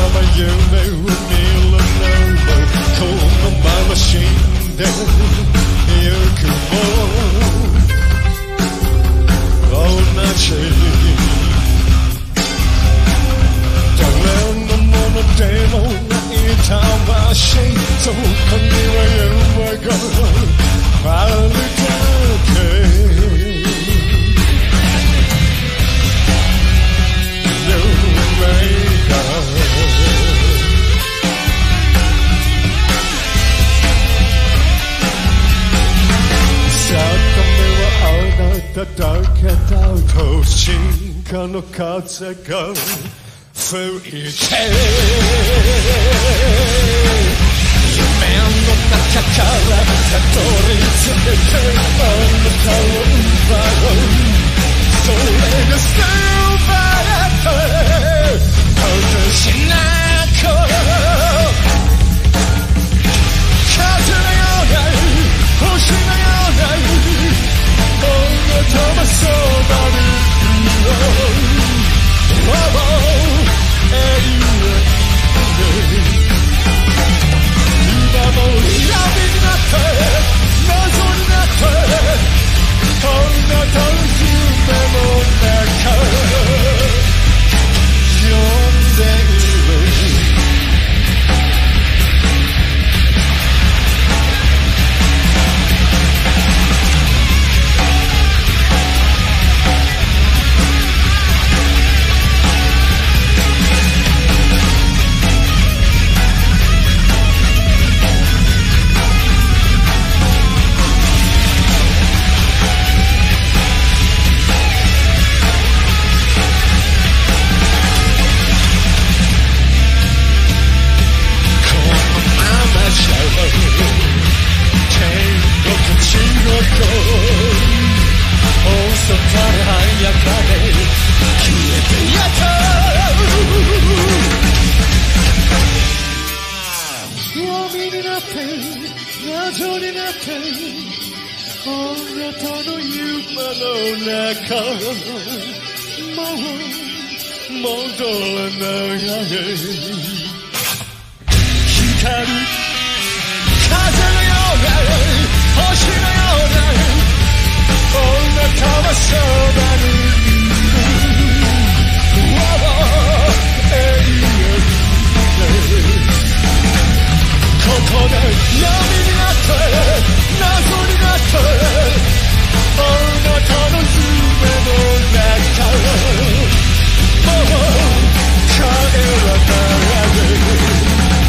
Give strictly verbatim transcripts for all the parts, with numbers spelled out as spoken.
ま夢を見るのもこのまま死んでゆくも同じ誰のものでもない魂そこには夢があるだけだけだと進化の風が吹いて夢の中からたどり着いてあなたを奪うそれがスーパー果てしなく風のような星のような「あなたはそばにいるよ」「永遠に」今も闇になって謎になってあなたの夢の中呼んでいる謎になってあなたの夢の中もう戻れない光る風のような星のようなあなたはそばにいる永遠にここで闇になって謎になってあなたの夢の中もう帰らない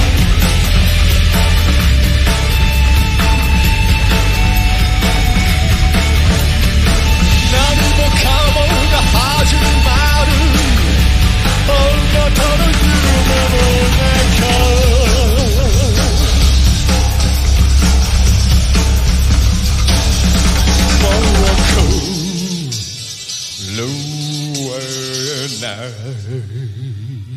何もかもが始まるあなたの夢の中Nowhere now.